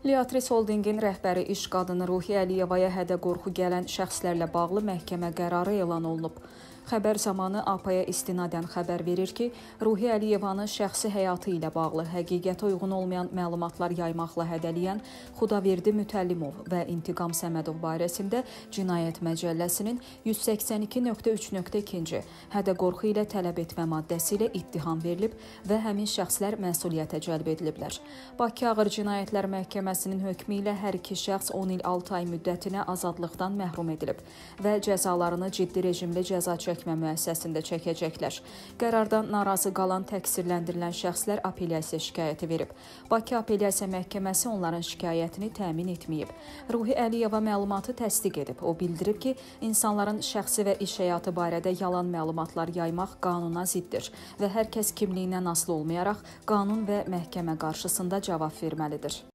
Liatris Holdingin rəhbəri iş qadını Ruhi Əliyevaya hədə-qorxu gələn şəxslərlə bağlı məhkəmə qərarı elan olunub. Xəbər zamanı APA-ya istinadən xəbər verir ki, Ruhi Əliyevanın şəxsi həyatı ilə bağlı həqiqətə uyğun olmayan məlumatlar yaymaqla hədələyən Xudaverdi Mütəllimov və İntiqam Səmədov barəsində Cinayət Məcəlləsinin 182.3.2 hədə-qorxu ilə tələb etmə maddəsi ilə ittiham verilib və həmin şəxslər məsuliyyətə cəlb ediliblər. Bakı Ağır Cinayətlər Məhkəməsinin hökmü ilə hər iki şəxs 10 il 6 ay müddətinə azadlıqdan məhrum edilib və cəzalarını ciddi rejimli cəza çəkmə müəssisəsində çəkəcəklər. Qərardan narazı qalan təqsirləndirilən şəxslər apellyasiya şikayəti verib. Bakı Apellyasiya Məhkəməsi onların şikayətini təmin etməyib. Ruhi Əliyeva məlumatı təsdiq edib. O bildirib ki, insanların şəxsi və iş həyatı barədə yalan məlumatlar yaymaq qanuna ziddir və hər kəs kimliyindən asılı olmayaraq qanun və məhkəmə qarşısında cavab verməlidir.